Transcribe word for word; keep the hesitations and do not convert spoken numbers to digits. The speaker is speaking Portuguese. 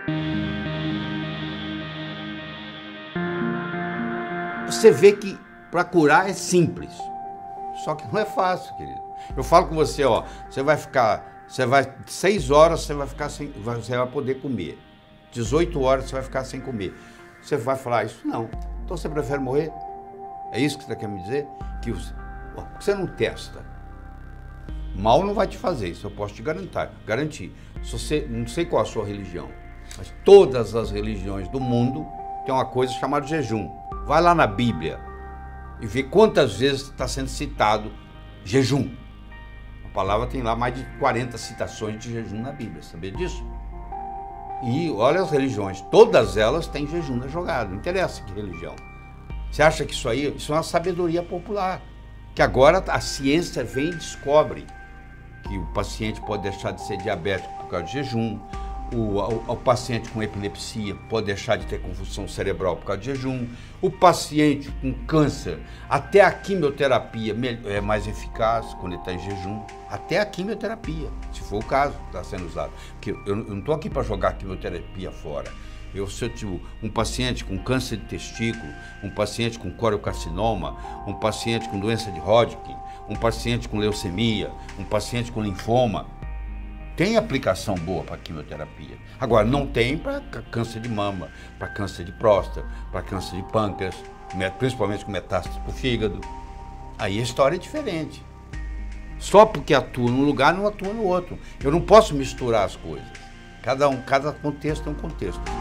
Você vê que para curar é simples, só que não é fácil, querido. Eu falo com você, ó, você vai ficar, você vai, seis horas você vai ficar sem, você vai poder comer. dezoito horas você vai ficar sem comer. Você vai falar, isso não. Então você prefere morrer? É isso que você quer me dizer? Que você, você não testa. Mal não vai te fazer, isso eu posso te garantir. garantir. Se você, não sei qual a sua religião, mas todas as religiões do mundo têm uma coisa chamada jejum. Vai lá na Bíblia e vê quantas vezes está sendo citado jejum. A palavra tem lá mais de quarenta citações de jejum na Bíblia, sabia disso? E olha as religiões, todas elas têm jejum na jogada, não interessa que religião. Você acha que isso aí, isso é uma sabedoria popular, que agora a ciência vem e descobre que o paciente pode deixar de ser diabético por causa de jejum, o, o, o paciente com epilepsia pode deixar de ter confusão cerebral por causa de jejum, o paciente com câncer, até a quimioterapia é mais eficaz quando ele está em jejum, até a quimioterapia, se for o caso, está sendo usado. Porque eu, eu não estou aqui para jogar a quimioterapia fora. Eu, se eu tiver um paciente com câncer de testículo, um paciente com coriocarcinoma, um paciente com doença de Hodgkin, um paciente com leucemia, um paciente com linfoma, tem aplicação boa para quimioterapia. Agora, não tem para câncer de mama, para câncer de próstata, para câncer de pâncreas, principalmente com metástase para o fígado. Aí a história é diferente. Só porque atua num lugar, não atua no outro. Eu não posso misturar as coisas. Cada um, cada contexto é um contexto.